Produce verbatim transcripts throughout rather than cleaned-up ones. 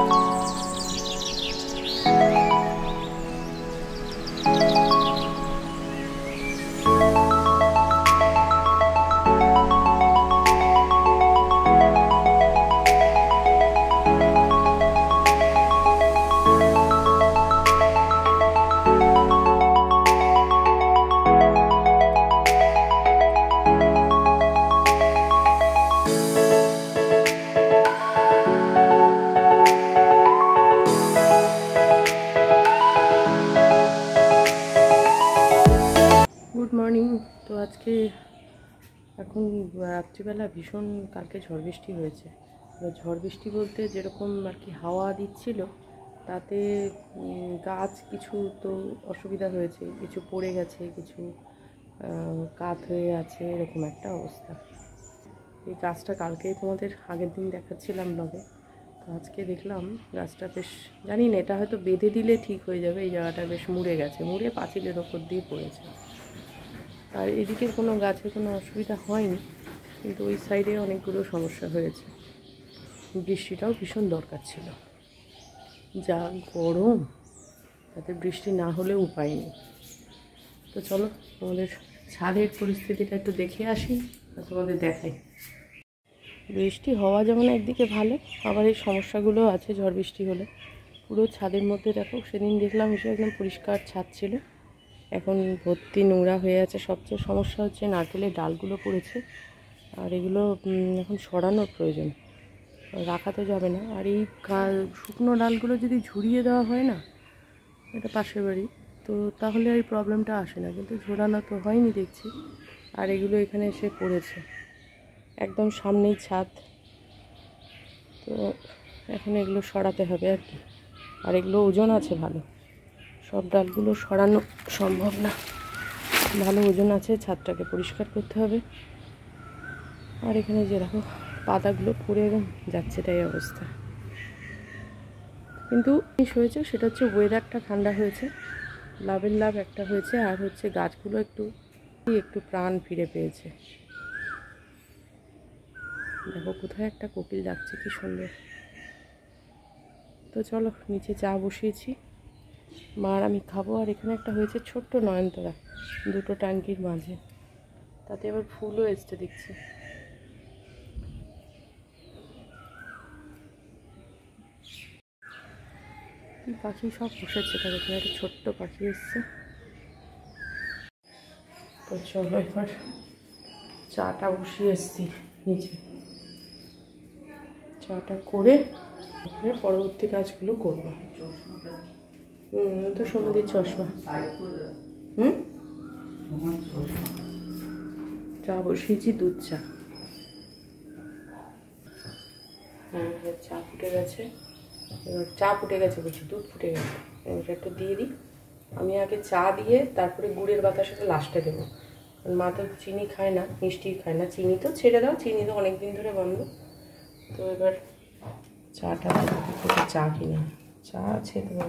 Good morning. তো আজকে এখন রাত্রিবেলা ভীষণ কালকে ঝড় বৃষ্টি হয়েছে। ঝড় বৃষ্টি বলতে যেরকম আর কি হাওয়া দিচ্ছিল, তাতে গাছ কিছু তো অসুবিধা হয়েছে, কিছু পড়ে গেছে, কিছু কাত হয়ে আছে, এরকম একটা অবস্থা। এই গাছটা কালকেই তোমাদের আগের দিন দেখাচ্ছিলাম ব্লগে। তো আজকে দেখলাম গাছটা বেশ, জানি না এটা হয়তো বেঁধে দিলে ঠিক হয়ে যাবে। এই জায়গাটা বেশ মুড়ে গেছে, মুড়ে পাঁচিলের ওপর দিয়ে পড়েছে। আর এদিকের কোনো গাছে কোনো অসুবিধা হয়নি, কিন্তু ওই সাইডে অনেকগুলো সমস্যা হয়েছে। বৃষ্টিটাও ভীষণ দরকার ছিল, যা গরম, তাতে বৃষ্টি না হলেও উপায় নেই। তো চলো তোমাদের ছাদের পরিস্থিতিটা একটু দেখে আসি, আর তোমাদের দেখাই। বৃষ্টি হওয়া যেমন একদিকে ভালো, আবার এই সমস্যাগুলো আছে ঝড় বৃষ্টি হলে। পুরো ছাদের মধ্যে দেখো, সেদিন দেখলাম এসে একদম পরিষ্কার ছাদ ছিল, এখন ভর্তি নোংরা হয়ে আছে। সবচেয়ে সমস্যা হচ্ছে নারকেলের ডালগুলো পড়েছে, আর এগুলো এখন সরানোর প্রয়োজন, রাখা তো যাবে না। আর এই শুকনো ডালগুলো যদি ঝুরিয়ে দেওয়া হয় না, এটা পাশের বাড়ি, তো তাহলে আর এই প্রবলেমটা আসে না, কিন্তু ঝোরানো তো হয়নি দেখছি। আর এগুলো এখানে এসে পড়েছে, একদম সামনেই ছাদ, তো এখন এগুলো সরাতে হবে আর কি। আর এগুলো ওজন আছে ভালো, সব ডালগুলো সরানো সম্ভব না, ভালো ওজন আছে। ছাদটাকে পরিষ্কার করতে হবে। আর এখানে যে দেখো পাতাগুলো পড়ে একদম যাচ্ছে, তাই অবস্থা। কিন্তু জিনিস হয়েছে, সেটা হচ্ছে ওয়েদারটা ঠান্ডা হয়েছে, লাভের লাভ একটা হয়েছে। আর হচ্ছে গাছগুলো একটু একটু প্রাণ ফিরে পেয়েছে। দেখো কোথায় একটা কোকিল ডাকছে, কি সুন্দর। তো চলো নিচে চা বসিয়েছি, মা আর আমি খাবো। আর এখানে একটা হয়েছে ছোট্ট নয়নতারা, দুটো ট্যাঙ্কির মাঝে, তাতে আবার ফুলও এসছে দেখছি। পাখি সব বসেছে, তার এখানে একটা ছোট্ট পাখি এসছে। তো চলো এবার চাটা বসিয়ে এসছি নিচে, চাটা করে পরবর্তী কাজগুলো করবো। হুম তো সমাধির চশমা। হুম চা বসিয়েছি, দুধ চা। হ্যাঁ চা ফুটে গেছে, এবার চা ফুটে গেছে বলছি, দুধ ফুটে গেছে। এবার একটু দিয়ে দিই। আমি আগে চা দিয়ে তারপরে গুড়ের বাতাসাটা লাস্টে দেবো। মা তো চিনি খায় না, মিষ্টি খায় না, চিনি তো ছেড়ে দাও, চিনি তো অনেক দিন ধরে বন্ধ। তো এবার চাটা চা কিনে, চা আছে তো।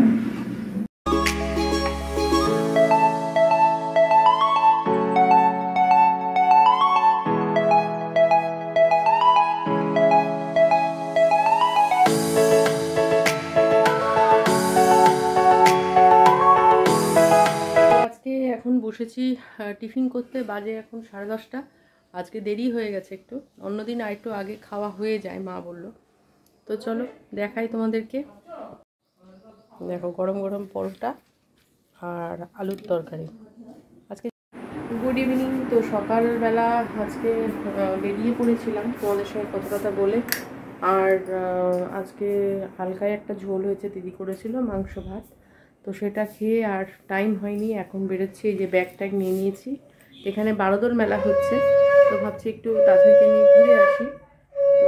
এখন বসেছি টিফিন করতে, বাজে এখন সাড়ে দশটা। আজকে দেরি হয়ে গেছে একটু, অন্যদিন আর একটু আগে খাওয়া হয়ে যায় মা বললো। তো চলো দেখাই তোমাদেরকে। দেখো গরম গরম পরোটা আর আলুর তরকারি আজকে। Good evening. তো সকালবেলা আজকে বেরিয়ে পড়েছিলাম তোমাদের সঙ্গে কথা কথা বলে। আর আজকে হালকায় একটা ঝোল হয়েছে, দিদি করেছিল মাংস ভাত, তো সেটা খেয়ে আর টাইম হয়নি। এখন বেরোচ্ছি, এই যে ব্যাগ ট্যাগ নিয়ে নিয়েছি। এখানে বারোদোল মেলা হচ্ছে, তো ভাবছি একটু তাদেরকে নিয়ে ঘুরে আসি। তো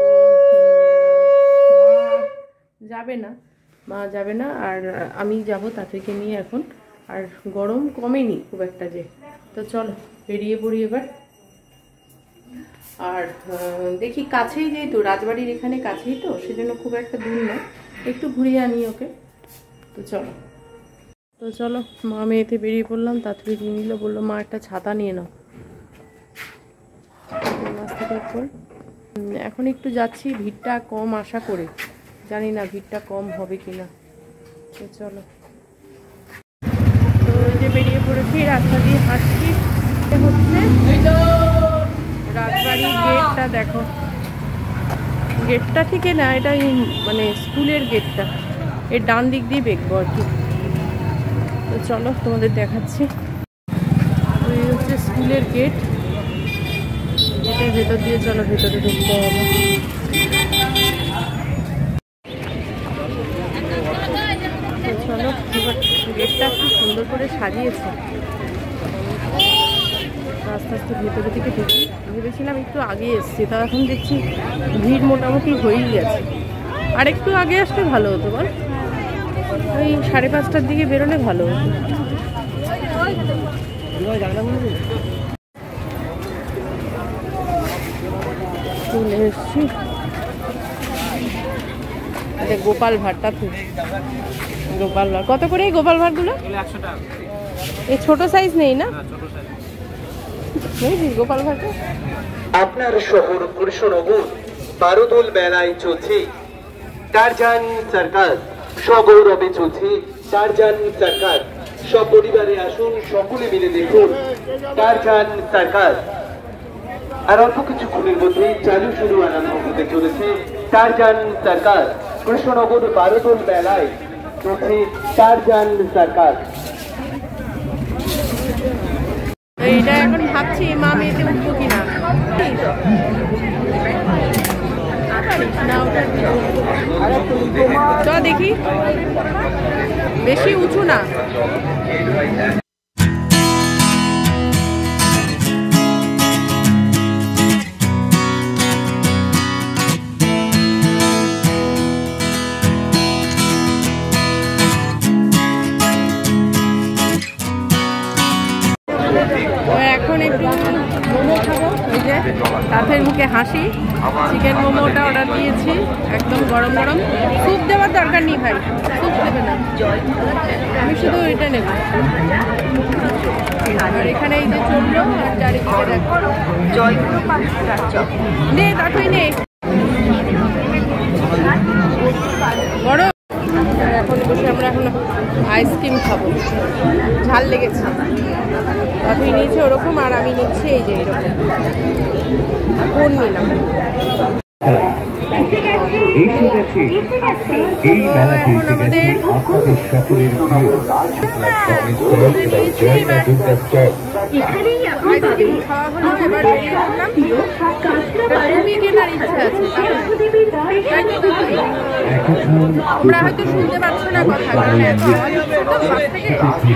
মা যাবে না, মা যাবে না, আর আমি যাব তাদেরকে নিয়ে এখন। আর গরম কমেনি খুব একটা যে, তো চলো বেরিয়ে পড়ি এবার। আর দেখি কাছেই, যেহেতু রাজবাড়ির এখানে কাছেই, তো সেজন্য খুব একটা দূর নয়, একটু ঘুরিয়ে আনি ওকে। তো চলো তো চলো মা মেয়েতে বেরিয়ে পড়লাম। তাড়াতাড়ি নিয়ে নিল, বললো মা একটা ছাতা নিয়ে নাও। এখন একটু যাচ্ছি, ভিড়টা কম আশা করে, জানি না ভিড়টা কম হবে কিনা। তো চলো, তো ওই যে বেরিয়ে পড়েছি, রাস্তা দিয়ে হাঁটছি। হচ্ছে রাজবাড়ির গেটটা, দেখো গেটটা ঠিক না, এটা মানে স্কুলের গেটটা, এর ডান দিক দিয়ে বেঁকবো আর কি। তো চলো তোমাদের দেখাচ্ছি। ওই হচ্ছে স্কুলের গেট, গেটের ভেতর দিয়ে চলো ভেতরে ঢুকতে হবে। চলো, এবার গেটটা খুব সুন্দর করে সাজিয়েছে। আস্তে আস্তে ভেতরের দিকে ঢুকি। ভেবেছিলাম একটু আগে এসছি, তা এখন দেখছি ভিড় মোটামুটি হয়েই গেছে। আর একটু আগে আসলে ভালো হতো বল, ওই সাড়ে পাঁচটার দিকে বেরোলে ভালো হতো। চলে এসছি গোপাল ভাঁড়টা, তো গোপাল ভাঁড় কত করে? এই গোপাল ভাঁড়গুলো এই ছোট সাইজ নেই না? গোপাল ভাঁড়টা আপনার শহর কৃষ্ণনগর বারোদোল মেলায় চলছে টারজান সার্কাস, সগৌরবে চলছে টারজান সার্কাস। সপরিবারে আসুন, সকলে মিলে দেখুন টারজান সার্কাস। আর অল্প কিছুক্ষণের মধ্যে চালু শুরু আরম্ভ হতে চলেছে টারজান সার্কাস। কৃষ্ণনগর বারোদোল মেলায় চলছে টারজান সার্কাস। এইটা এখন ভাবছি মা মেয়েতে উঠবো কিনা। তো দেখি, বেশি উঁচু না। এখন একটু মোমো খাবো, ওই যে তাদের মুখে হাসি। চিকেন মোমোটা অর্ডার দিয়েছি, একদম গরম গরম। স্যুপ দেওয়ার দরকার নেই ভাই, স্যুপ দেবে না, আমি শুধু এটা নেব। আর এখানে এই যে চললো, আর চারিদিকে দেখো নে, তাকেই নে গরম। এখন বসে আমরা এখন আইসক্রিম খাবো, ঝাল লেগেছে। আপনি নিচে ওরকম, আর আমি নিচ্ছি এই যে এরকম। কোন নিলাম? এখন আমাদের আইসক্রিম খাওয়া হলো, এবার বেরিয়ে পড়লাম। তুমি কেনার ইচ্ছা আছে, তোমরা হয়তো শুনতে পাচ্ছ না কথা, কারণ এত আওয়াজ হচ্ছে তো পাশ থেকে।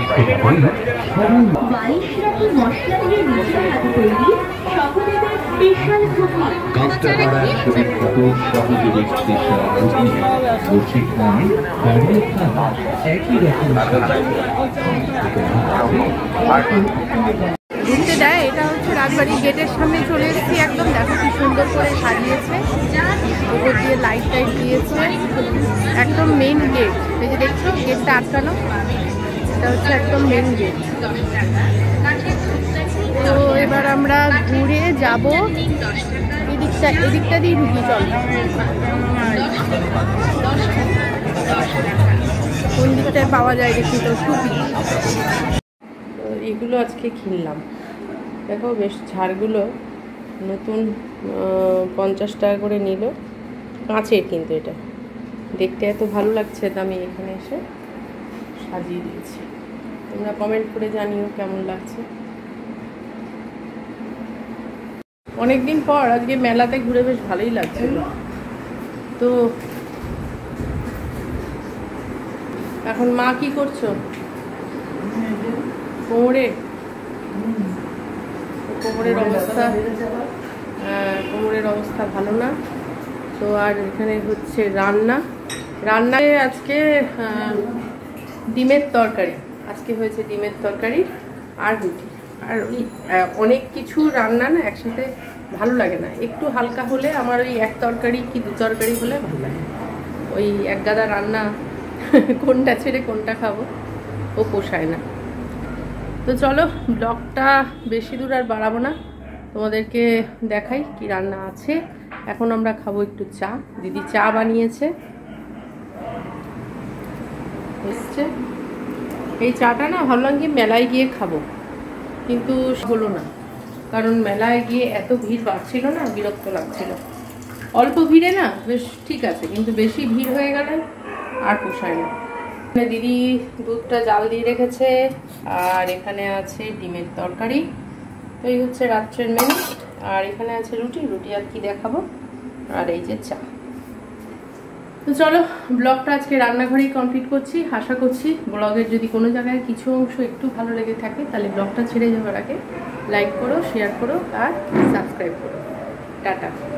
কাঁচরাপাড়ার সুবিখ্যাত সহযোগী স্টেশন রসিক নামে একই রকম ঘুরতে দেয়। এটা হচ্ছে রাজবাড়ির গেটের সামনে চলে এসেছি একদম। দেখো কি সুন্দর করে সাজিয়েছে, উপর দিয়ে লাইট টাইট দিয়েছে, একদম মেন গেট। এই যে দেখছো গেটটা আটকানো, এটা হচ্ছে একদম মেন গেট। তো এবার আমরা ঘুরে যাব এদিকটা, এদিকটা দিয়ে ঢুকি। চল, কোন দিকটায় পাওয়া যায় দেখি তো। টুপি এগুলো আজকে কিনলাম, দেখো বেশ ঝাড়গুলো নতুন, পঞ্চাশ টাকা করে নিল, কাঁচের কিন্তু এটা দেখতে এত ভালো লাগছে, তো আমি এখানে এসে সাজিয়ে দিয়েছি। তোমরা কমেন্ট করে জানিও কেমন লাগছে। অনেকদিন পর আজকে মেলাতে ঘুরে বেশ ভালোই লাগছে। তো এখন মা কি করছো? কোমরে কোমরের অবস্থা, কোমরের অবস্থা ভালো না। তো আর এখানে হচ্ছে রান্না, রান্নায় আজকে ডিমের তরকারি, আজকে হয়েছে ডিমের তরকারি আর রুটি। আর ওই অনেক কিছু রান্না না একসাথে ভালো লাগে না, একটু হালকা হলে আমার ওই এক তরকারি কি দু তরকারি হলে ভালো লাগে। ওই এক গাদা রান্না কোনটা ছেড়ে কোনটা খাবো ও পোষায় না। তো চলো, ব্লগটা বেশি দূর আর বাড়াবো না, তোমাদেরকে দেখাই কি রান্না আছে। এখন আমরা খাবো একটু চা, দিদি চা বানিয়েছে, এসছে। এই চাটা না ভাবলাম কি মেলায় গিয়ে খাবো, কিন্তু হলো না, কারণ মেলায় গিয়ে এত ভিড় বাড়ছিল না, বিরক্ত লাগছিল। অল্প ভিড়ে না বেশ ঠিক আছে, কিন্তু বেশি ভিড় হয়ে গেলে আর পোষায় না। এখানে দিদি দুধটা জাল দিয়ে রেখেছে, আর এখানে আছে ডিমের তরকারি। তো এই হচ্ছে রাত্রের মেনু। আর এখানে আছে রুটি, রুটি আর কি দেখাবো, আর এই যে চা। তো চলো ব্লগটা আজকে রান্নাঘরেই কমপ্লিট করছি। আশা করছি ব্লগের যদি কোনো জায়গায় কিছু অংশ একটু ভালো লেগে থাকে তাহলে ব্লগটা ছেড়ে যাওয়ার আগে লাইক করো, শেয়ার করো আর সাবস্ক্রাইব করো। টাটা।